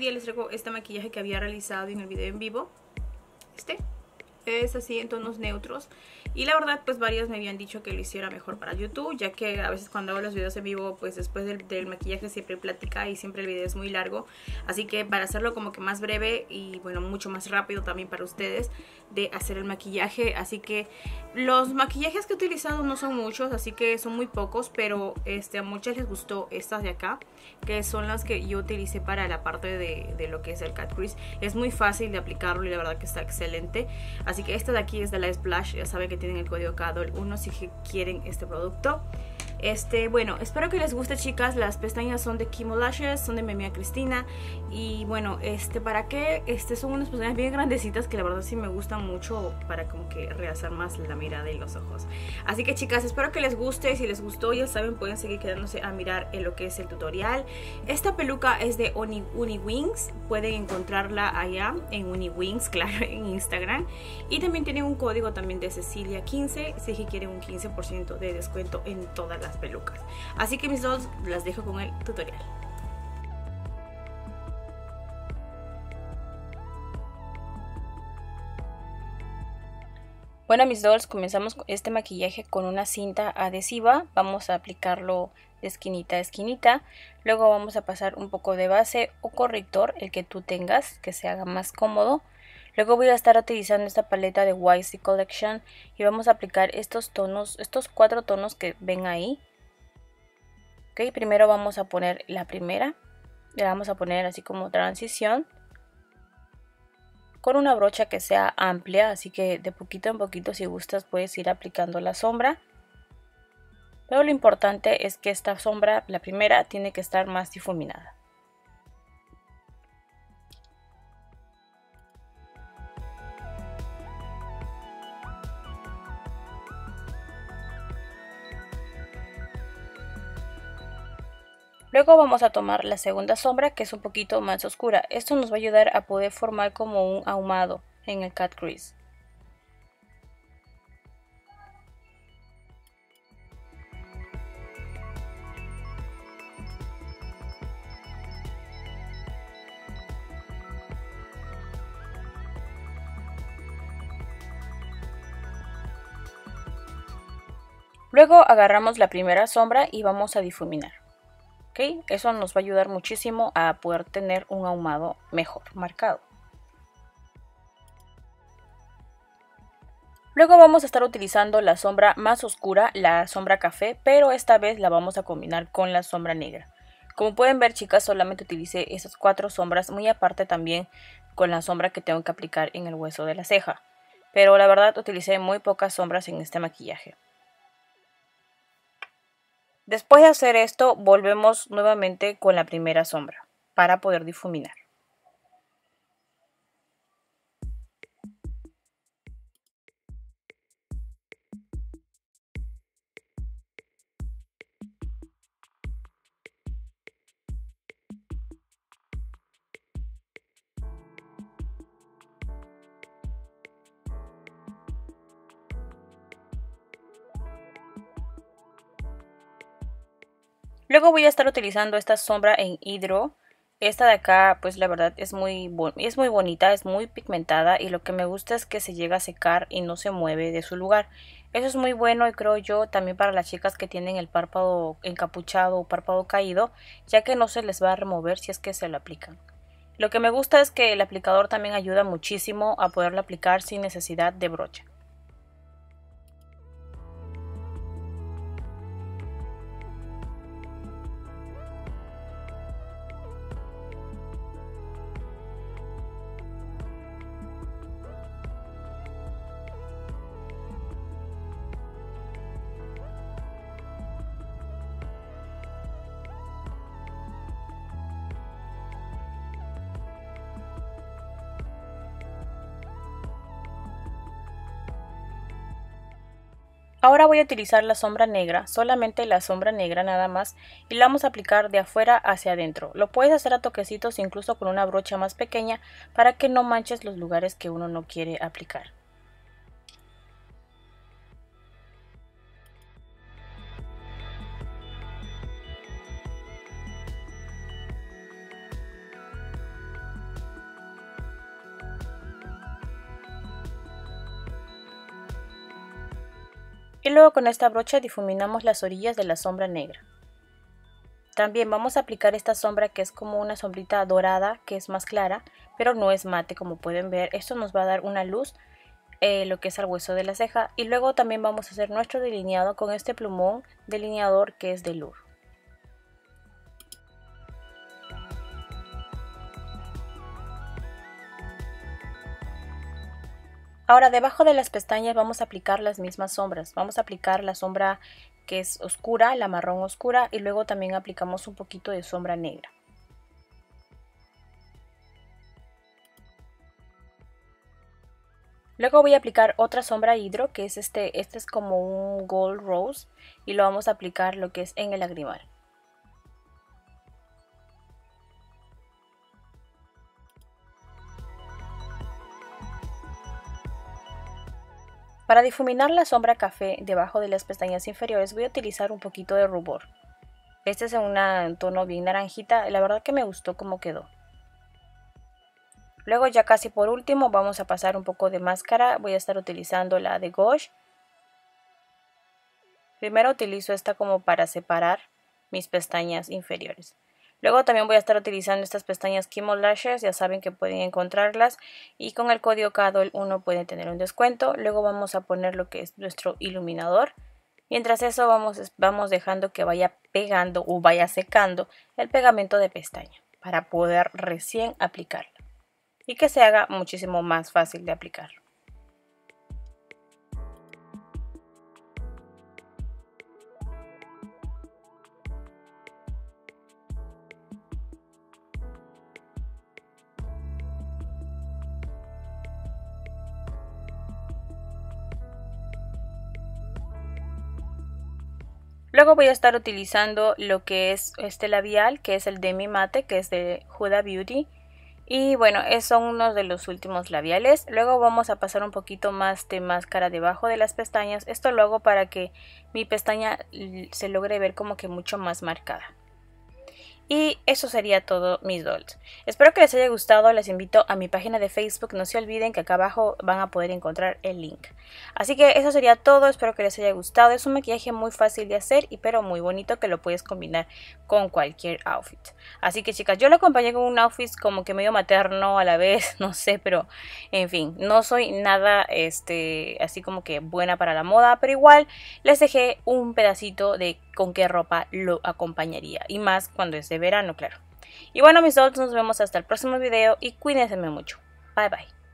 día les traigo este maquillaje que había realizado en el video en vivo. Es así en tonos neutros. Y la verdad pues varios me habían dicho que lo hiciera mejor para YouTube, ya que a veces cuando hago los videos en vivo pues después del maquillaje siempre hay plática y siempre el video es muy largo. Así que para hacerlo como que más breve y bueno, mucho más rápido también para ustedes de hacer el maquillaje. Así que los maquillajes que he utilizado no son muchos, así que son muy pocos, pero a muchas les gustó estas de acá, que son las que yo utilicé para la parte de lo que es el cat crease. Es muy fácil de aplicarlo y la verdad que está excelente. Así que esta de aquí es de la Splash, ya saben que tienen el código CADOL1 si quieren este producto. Bueno, espero que les guste, chicas. Las pestañas son de Kimo Lashes, son de mi amiga Cristina. Y bueno, ¿para qué? Son unas pestañas bien grandecitas que la verdad sí me gustan mucho para como que realzar más la mirada y los ojos. Así que, chicas, espero que les guste. Si les gustó, ya saben, pueden seguir quedándose a mirar en lo que es el tutorial. Esta peluca es de Uniwings. Pueden encontrarla allá en Uniwings, claro, en Instagram. Y también tienen un código también de Cecilia15 si quieren un 15% de descuento en todas las pelucas. Así que mis dos las dejo con el tutorial. Bueno, mis dolls, comenzamos este maquillaje con una cinta adhesiva. Vamos a aplicarlo de esquinita a esquinita. Luego vamos a pasar un poco de base o corrector, el que tú tengas, que se haga más cómodo. Luego voy a estar utilizando esta paleta de YC Collection y vamos a aplicar estos tonos, estos 4 tonos que ven ahí. Ok, primero vamos a poner la primera, la vamos a poner así como transición, con una brocha que sea amplia, así que de poquito en poquito, si gustas, puedes ir aplicando la sombra. Pero lo importante es que esta sombra, la primera, tiene que estar más difuminada. Luego vamos a tomar la segunda sombra, que es un poquito más oscura. Esto nos va a ayudar a poder formar como un ahumado en el cat crease. Luego agarramos la primera sombra y vamos a difuminar. ¿Okay? Eso nos va a ayudar muchísimo a poder tener un ahumado mejor marcado. Luego vamos a estar utilizando la sombra más oscura, la sombra café, pero esta vez la vamos a combinar con la sombra negra. Como pueden ver, chicas, solamente utilicé esas 4 sombras, muy aparte también con la sombra que tengo que aplicar en el hueso de la ceja. Pero la verdad utilicé muy pocas sombras en este maquillaje. Después de hacer esto, volvemos nuevamente con la primera sombra para poder difuminar. Luego voy a estar utilizando esta sombra en hidro. Esta de acá, pues la verdad es muy bonita, es muy pigmentada y lo que me gusta es que se llega a secar y no se mueve de su lugar. Eso es muy bueno y creo yo también para las chicas que tienen el párpado encapuchado o párpado caído, ya que no se les va a remover si es que se lo aplican. Lo que me gusta es que el aplicador también ayuda muchísimo a poderlo aplicar sin necesidad de brocha. Ahora voy a utilizar la sombra negra, solamente la sombra negra nada más, y la vamos a aplicar de afuera hacia adentro. Lo puedes hacer a toquecitos, incluso con una brocha más pequeña, para que no manches los lugares que uno no quiere aplicar. Y luego con esta brocha difuminamos las orillas de la sombra negra. También vamos a aplicar esta sombra que es como una sombrita dorada, que es más clara, pero no es mate como pueden ver. Esto nos va a dar una luz, lo que es al hueso de la ceja. Y luego también vamos a hacer nuestro delineado con este plumón delineador que es de Lure. Ahora debajo de las pestañas vamos a aplicar las mismas sombras. Vamos a aplicar la sombra que es oscura, la marrón oscura, y luego también aplicamos un poquito de sombra negra. Luego voy a aplicar otra sombra hidro, que es este es como un gold rose, y lo vamos a aplicar lo que es en el lagrimal. Para difuminar la sombra café debajo de las pestañas inferiores voy a utilizar un poquito de rubor. Este es en un tono bien naranjita, la verdad que me gustó cómo quedó. Luego ya casi por último vamos a pasar un poco de máscara, voy a estar utilizando la de Gouache. Primero utilizo esta como para separar mis pestañas inferiores. Luego también voy a estar utilizando estas pestañas Kimo Lashes, ya saben que pueden encontrarlas y con el código CADOL1 pueden tener un descuento. Luego vamos a poner lo que es nuestro iluminador. Mientras eso vamos dejando que vaya pegando o vaya secando el pegamento de pestaña para poder recién aplicarlo y que se haga muchísimo más fácil de aplicar. Luego voy a estar utilizando lo que es este labial, que es el Demi Matte, que es de Huda Beauty. Y bueno, son unos de los últimos labiales. Luego vamos a pasar un poquito más de máscara debajo de las pestañas. Esto lo hago para que mi pestaña se logre ver como que mucho más marcada. Y eso sería todo, mis dolls. Espero que les haya gustado. Les invito a mi página de Facebook. No se olviden que acá abajo van a poder encontrar el link. Así que eso sería todo. Espero que les haya gustado. Es un maquillaje muy fácil de hacer pero muy bonito, que lo puedes combinar con cualquier outfit. Así que chicas, yo lo acompañé con un outfit como que medio materno a la vez. No sé, pero en fin, no soy nada así como que buena para la moda, pero igual les dejé un pedacito de con qué ropa lo acompañaría, y más cuando es de verano, claro. Y bueno, mis dolls, nos vemos hasta el próximo video y cuídense mucho. Bye bye.